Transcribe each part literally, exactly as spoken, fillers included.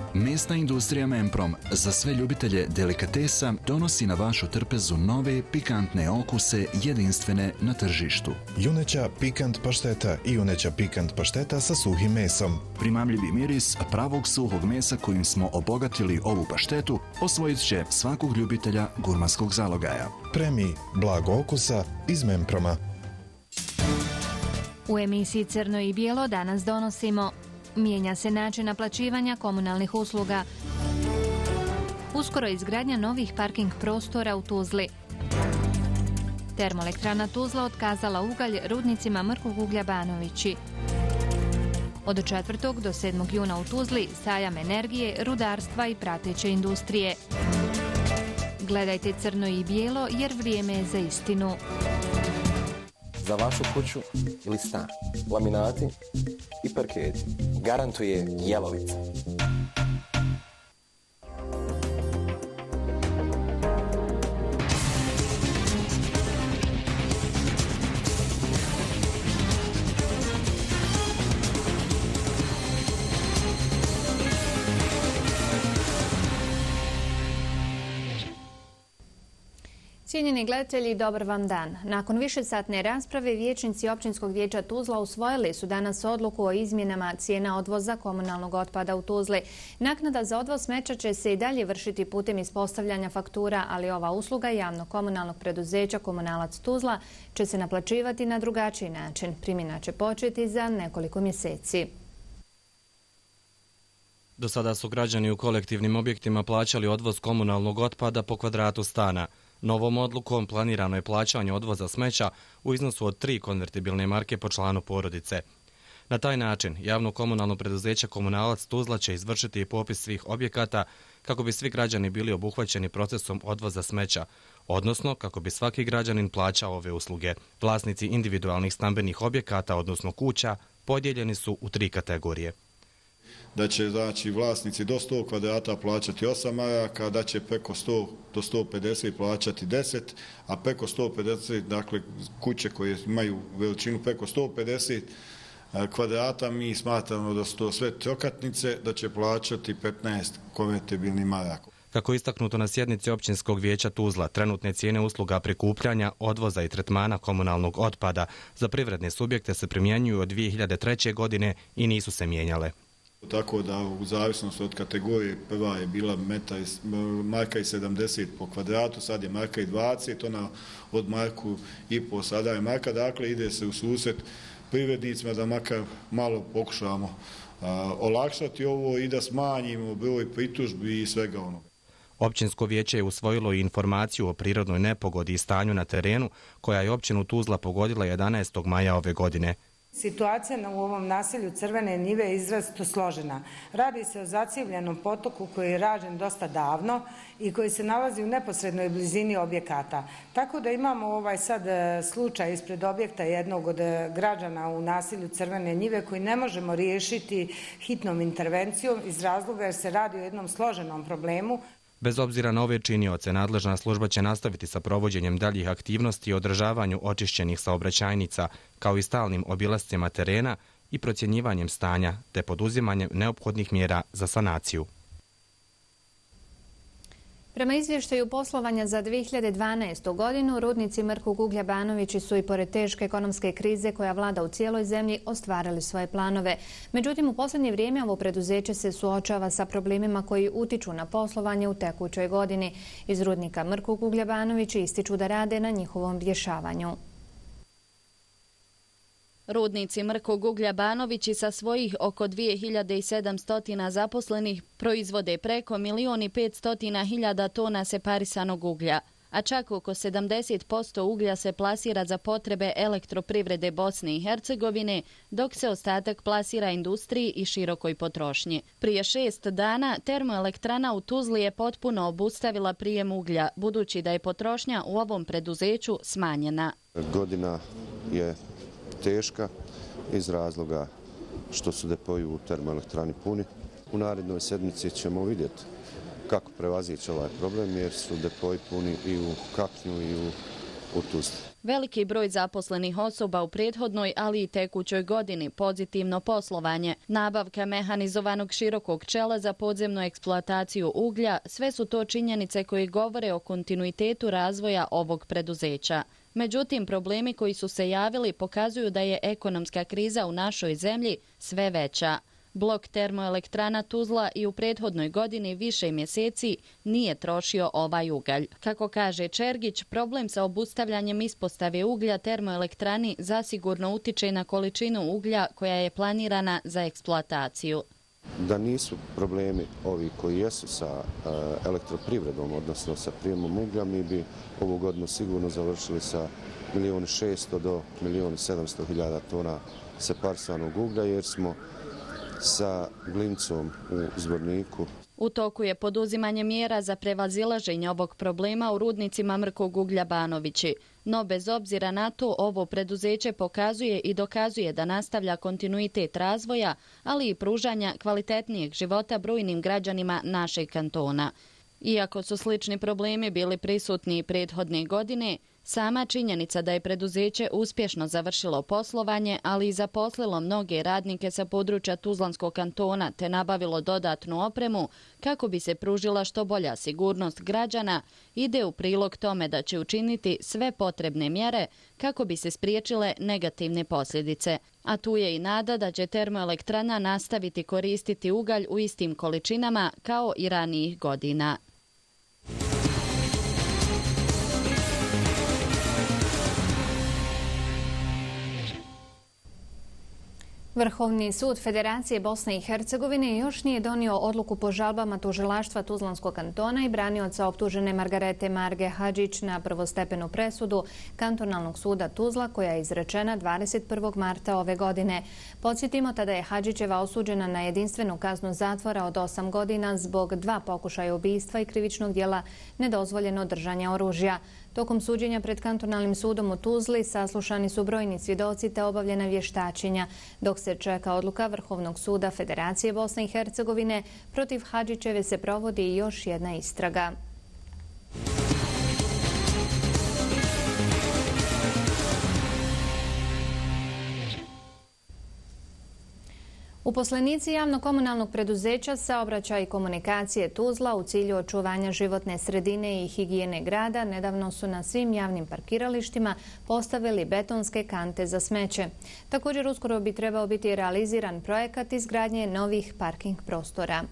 Mesna industrija Memprom za sve ljubitelje delikatesa donosi na vašu trpezu nove pikantne okuse jedinstvene na tržištu. Juneća pikant pašteta i juneća pikant pašteta sa suhim mesom. Primamljivi miris pravog suhog mesa kojim smo obogatili ovu paštetu osvojit će svakog ljubitelja gurmanskog zalogaja. Premij blago okusa iz Memproma. U emisiji Crno i bijelo danas donosimo: mijenja se način naplaćivanja komunalnih usluga, uskoro izgradnja novih parking prostora u Tuzli, Termoelektrana Tuzla otkazala ugalj rudnicima mrkog uglja Banovići. Od četvrtog do sedmog juna u Tuzli sajam energije, rudarstva i prateće industrije. Gledajte Crno i bijelo jer vrijeme je za istinu. Za vašu kuću ili stan, laminati i parketi garantuje Jelovica. Cijenjeni gledatelji, dobar vam dan. Nakon višesatne rasprave vijećnici općinskog vijeća Tuzla usvojili su danas odluku o izmjenama cijena odvoza komunalnog otpada u Tuzli. Naknada za odvoz smeća će se i dalje vršiti putem ispostavljanja faktura, ali ova usluga javnog komunalnog preduzeća Komunalac Tuzla će se naplaćivati na drugačiji način. Primjena će početi za nekoliko mjeseci. Do sada su građani u kolektivnim objektima plaćali odvoz komunalnog otpada po kvadratu stana. Novom odlukom planirano je plaćanje odvoza smeća u iznosu od tri konvertibilne marke po članu porodice. Na taj način javno komunalno preduzeće Komunalac Tuzla će izvršiti popis svih objekata kako bi svi građani bili obuhvaćeni procesom odvoza smeća, odnosno kako bi svaki građanin plaćao ove usluge. Vlasnici individualnih stambenih objekata, odnosno kuća, podijeljeni su u tri kategorije. Da će znači vlasnici do sto kvadrata plaćati osam maraka, da će preko sto do sto pedeset plaćati deset, a preko sto pedeset, dakle kuće koje imaju veličinu preko sto pedeset kvadrata, mi smatramo da su to sve trokatnice, da će plaćati petnaest konvertibilnih maraka. Kako je istaknuto na sjednici općinskog vijeća Tuzla, trenutne cijene usluga prikupljanja, odvoza i tretmana komunalnog otpada za privredne subjekte se primjenjuju od dvije hiljade treće. godine i nisu se mijenjale. Tako da u zavisnosti od kategorije prva je bila marka i sedamdeset po kvadratu, sad je marka i dvadeset, ona od marku i po sada je marka, dakle ide se u susret privrednicima da makar malo pokušamo a, olakšati ovo i da smanjimo broj pritužbi i svega onoga. Općinsko vijeće je usvojilo i informaciju o prirodnoj nepogodi i stanju na terenu koja je općinu Tuzla pogodila jedanaestog maja ove godine. Situacija u ovom naselju Crvene Njive je izrazito složena. Radi se o zacivljenom potoku koji je rađen dosta davno i koji se nalazi u neposrednoj blizini objekata. Tako da imamo ovaj sad slučaj ispred objekta jednog od građana u naselju Crvene Njive koji ne možemo riješiti hitnom intervencijom iz razloga jer se radi o jednom složenom problemu. Bez obzira na ove činioce, nadležna služba će nastaviti sa provođenjem daljih aktivnosti i održavanju očišćenih saobraćajnica, kao i stalnim obilascima terena i procjenjivanjem stanja, te poduzimanjem neophodnih mjera za sanaciju. Prema izvještaju poslovanja za dvije hiljade dvanaestu. godinu, rudnici mrkog uglja Banovići su i pored teške ekonomske krize koja vlada u cijeloj zemlji ostvarili svoje planove. Međutim, u posljednje vrijeme ovo preduzeće se suočava sa problemima koji utiču na poslovanje u tekućoj godini. Iz rudnika mrkog uglja Banovići ističu da rade na njihovom rješavanju. Rudnici mrkog uglja Banovići sa svojih oko dvije hiljade sedamsto zaposlenih proizvode preko milion i petsto hiljada tona separisanog uglja, a čak oko sedamdeset posto uglja se plasira za potrebe elektroprivrede Bosne i Hercegovine, dok se ostatak plasira industriji i širokoj potrošnji. Prije šest dana Termoelektrana u Tuzli je potpuno obustavila prijem uglja, budući da je potrošnja u ovom preduzeću smanjena. Godina je teška iz razloga što su depoji u termoelektrani puni. U narednoj sedmici ćemo vidjeti kako prevazići ovaj problem jer su depoji puni i u Kaknju i u u Tuzli. Veliki broj zaposlenih osoba u prethodnoj, ali i tekućoj godini, pozitivno poslovanje, nabavka mehanizovanog širokog čela za podzemnu eksploataciju uglja, sve su to činjenice koje govore o kontinuitetu razvoja ovog preduzeća. Međutim, problemi koji su se javili pokazuju da je ekonomska kriza u našoj zemlji sve veća. Blok termoelektrana Tuzla i u prethodnoj godini više mjeseci nije trošio ovaj ugalj. Kako kaže Čergić, problem sa obustavljanjem ispostave uglja termoelektrani zasigurno utiče na količinu uglja koja je planirana za eksploataciju. Da nisu problemi ovi koji jesu sa elektroprivredom, odnosno sa prijemom uglja, mi bi ovu godinu sigurno završili sa milijun šesto do milijun sedamsto hiljada tona separisanog uglja, jer smo sa Glincom u Zvorniku. U toku je poduzimanje mjera za prevazilaženje ovog problema u rudnicima mrkog uglja Banovići. No bez obzira na to, ovo preduzeće pokazuje i dokazuje da nastavlja kontinuitet razvoja, ali i pružanja kvalitetnijeg života brojnim građanima našeg kantona. Iako su slični problemi bili prisutni i prethodne godine, sama činjenica da je preduzeće uspješno završilo poslovanje, ali i zaposlilo mnoge radnike sa područja Tuzlanskog kantona te nabavilo dodatnu opremu kako bi se pružila što bolja sigurnost građana, ide u prilog tome da će učiniti sve potrebne mjere kako bi se spriječile negativne posljedice. A tu je i nada da će termoelektrana nastaviti koristiti ugalj u istim količinama kao i ranijih godina. Vrhovni sud Federacije Bosne i Hercegovine još nije donio odluku po žalbama tužilaštva Tuzlanskog kantona i branioca optužene Margarete Marge Hadžić na prvostepenu presudu Kantonalnog suda Tuzla koja je izrečena dvadeset prvog marta ove godine. Podsjetimo, tada je Hadžićeva osuđena na jedinstvenu kaznu zatvora od osam godina zbog dva pokušaja ubistva i krivičnog djela nedozvoljeno držanje oružja. Tokom suđenja pred Kantonalnim sudom u Tuzli saslušani su brojni svjedoci te obavljena vještačenja, dok se čeka odluka Vrhovnog suda Federacije Bosne i Hercegovine, protiv Hadžićeve se provodi još jedna istraga. Uposlenici javno-komunalnog preduzeća Saobraćaj i komunikacije Tuzla u cilju očuvanja životne sredine i higijene grada nedavno su na svim javnim parkiralištima postavili betonske kante za smeće. Također uskoro bi trebao biti realiziran projekat izgradnje novih parking prostora.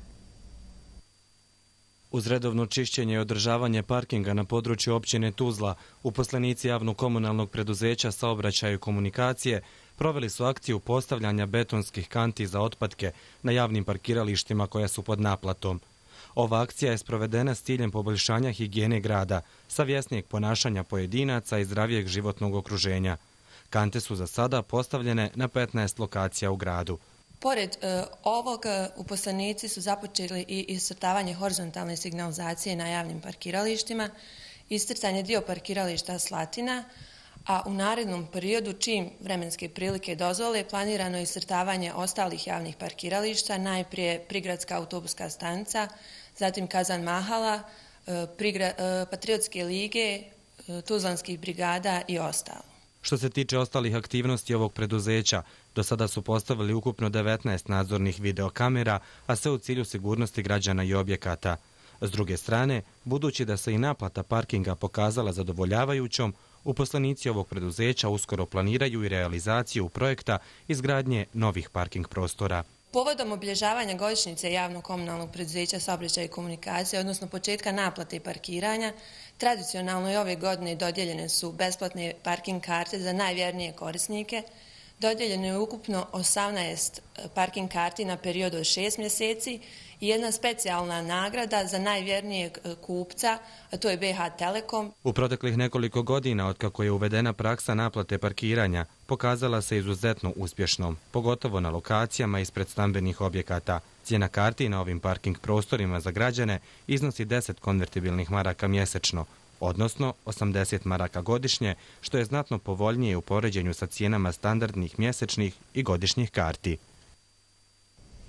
Uz redovno čišćenje i održavanje parkinga na području općine Tuzla, uposlenici javno-komunalnog preduzeća Saobraćaj i komunikacije proveli su akciju postavljanja betonskih kanti za otpadke na javnim parkiralištima koja su pod naplatom. Ova akcija je sprovedena s ciljem poboljšanja higijene grada, savjesnijeg ponašanja pojedinaca i zdravijeg životnog okruženja. Kante su za sada postavljene na petnaest lokacija u gradu. Pored e, ovog, uposlenici su započeli i iscrtavanje horizontalne signalizacije na javnim parkiralištima, iscrtanje dio parkirališta Slatina, a u narednom periodu, čim vremenske prilike dozvole, planirano je iscrtavanje ostalih javnih parkirališta, najprije prigradska autobuska stanica, zatim Kazan Mahala, prigra, Patriotske lige, Tuzlanskih brigada i ostalo. Što se tiče ostalih aktivnosti ovog preduzeća, do sada su postavili ukupno devetnaest nadzornih videokamera, a sve u cilju sigurnosti građana i objekata. S druge strane, budući da se i naplata parkinga pokazala zadovoljavajućom, uposlenici ovog preduzeća uskoro planiraju i realizaciju projekta izgradnje novih parking prostora. Povodom obilježavanja godišnjice javno-komunalnog preduzeća Saobraćaj i komunikacije, odnosno početka naplate i parkiranja, tradicionalno i ove godine dodijeljene su besplatne parking karte za najvjernije korisnike. Dodijeljeno je ukupno osamnaest parking karti na period od šest mjeseci i jedna specijalna nagrada za najvjernijeg kupca, a to je B H Telekom. U proteklih nekoliko godina, otkako je uvedena praksa naplate parkiranja, pokazala se izuzetno uspješnom, pogotovo na lokacijama ispred stambenih objekata. Cijena karti na ovim parking prostorima za građane iznosi deset konvertibilnih maraka mjesečno, odnosno osamdeset maraka godišnje, što je znatno povoljnije u poređenju sa cijenama standardnih mjesečnih i godišnjih karti.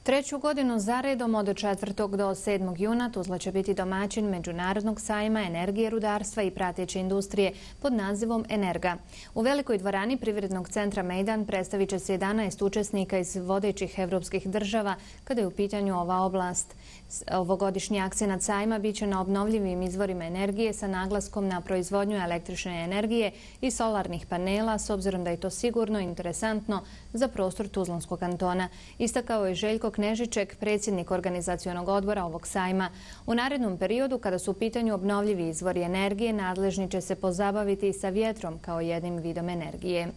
Treću godinu zaredom od četvrtog do sedmog juna Tuzla će biti domaćin Međunarodnog sajma energije, rudarstva i prateće industrije pod nazivom Energa. U velikoj dvorani Privrednog centra Mejdan predstavit će se jedanaest učesnika iz vodećih evropskih država kada je u pitanju ova oblast. Ovogodišnji akcenat sajma biće na obnovljivim izvorima energije sa naglaskom na proizvodnju električne energije i solarnih panela, s obzirom da je to sigurno i interesantno za prostor Tuzlanskog kantona. Istakao je Željko Knežiček, predsjednik organizacionog odbora ovog sajma. U narednom periodu, kada su u pitanju obnovljivi izvori energije, nadležni će se pozabaviti i sa vjetrom kao jednim vidom energije.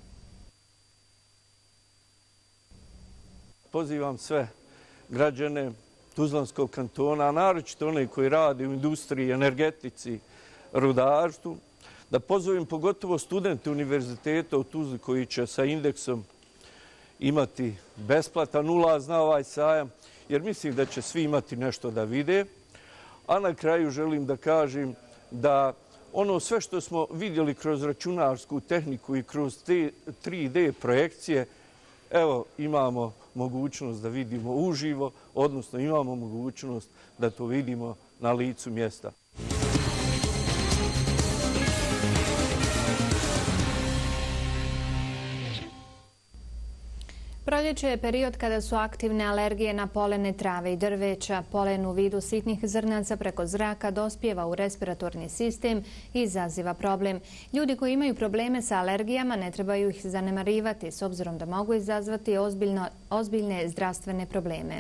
Pozivam sve građane Tuzlanskog kantona, a naročito one koji rade u industriji, energetici, rudarstvu, da pozovem pogotovo studente univerziteta u Tuzli koji će sa indeksom imati besplatan ulaz na ovaj sajam, jer mislim da će svi imati nešto da vide. A na kraju želim da kažem da ono sve što smo vidjeli kroz računarsku tehniku i kroz te tri D projekcije, evo imamo mogućnost da vidimo uživo, odnosno imamo mogućnost da to vidimo na licu mjesta. Proljeće je period kada su aktivne alergije na polene trave i drveća. Polen u vidu sitnih zrnaca preko zraka dospijeva u respiratorni sistem i izaziva problem. Ljudi koji imaju probleme sa alergijama ne trebaju ih zanemarivati, s obzirom da mogu izazvati ozbiljno, ozbiljne zdravstvene probleme.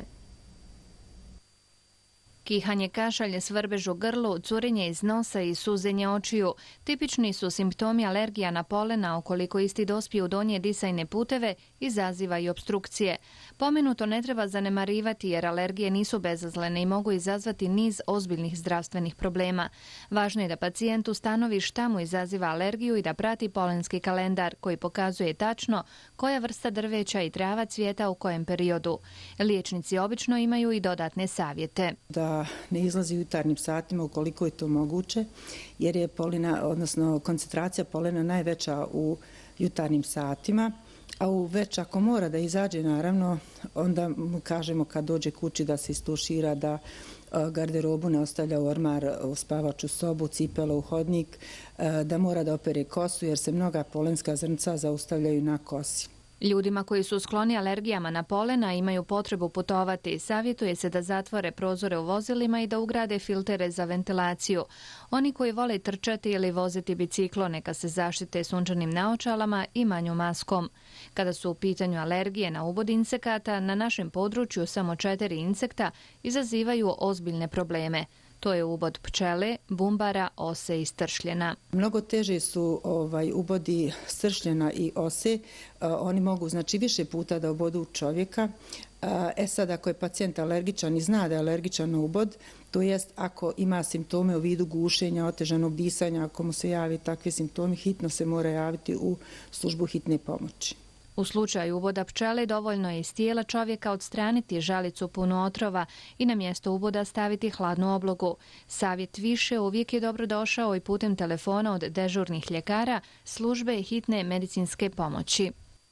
Kihanje, kašalj, svrbež u grlu, curenje iz nosa i suzenje očiju. Tipični su simptomi alergija na polena, ukoliko isti dospije u donje disajne puteve, izaziva i obstrukcije. Pomenuto ne treba zanemarivati jer alergije nisu bezazlene i mogu izazvati niz ozbiljnih zdravstvenih problema. Važno je da pacijent ustanovi šta mu izaziva alergiju i da prati polenski kalendar koji pokazuje tačno koja vrsta drveća i trava cvijeta u kojem periodu. Liječnici obično imaju i dodatne savjete. Da ne izlazi u jutarnjim satima ukoliko je to moguće, jer je polena, odnosno koncentracija polena najveća u jutarnjim satima, a u već ako mora da izađe, naravno, onda mu kažemo kad dođe kući da se istušira, da garderobu ne ostavlja u ormar, u spavaču sobu, cipele u hodnik, da mora da opere kosu jer se mnoga polenska zrnca zaustavljaju na kosi. Ljudima koji su skloni alergijama na polena imaju potrebu putovati. Savjetuje se da zatvore prozore u vozilima i da ugrade filtere za ventilaciju. Oni koji vole trčati ili voziti biciklo neka se zaštite sunčanim naočalama i manju maskom. Kada su u pitanju alergije na ubod insekata, na našem području samo četiri insekta izazivaju ozbiljne probleme. To je ubod pčele, bumbara, ose i stršljena. Mnogo teže su ovaj, ubodi stršljena i ose. Oni mogu znači više puta da obodu čovjeka. E sad, ako je pacijent alergičan i zna da je alergičan na ubod, to jest ako ima simptome u vidu gušenja, otežanog disanja, ako mu se javi takve simptomi, hitno se mora javiti u službu hitne pomoći. U slučaju uboda pčele dovoljno je iz tijela čovjeka odstraniti žalicu punu otrova i na mjesto uboda staviti hladnu oblogu. Savjet više uvijek je dobro došao i putem telefona od dežurnih ljekara, službe hitne medicinske pomoći.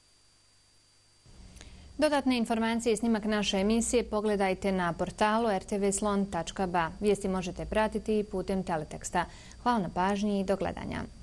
Dodatne informacije i snimak naše emisije pogledajte na portalu r t v slon tačka b a. Vijesti možete pratiti i putem teleteksta. Hvala na pažnji i do gledanja.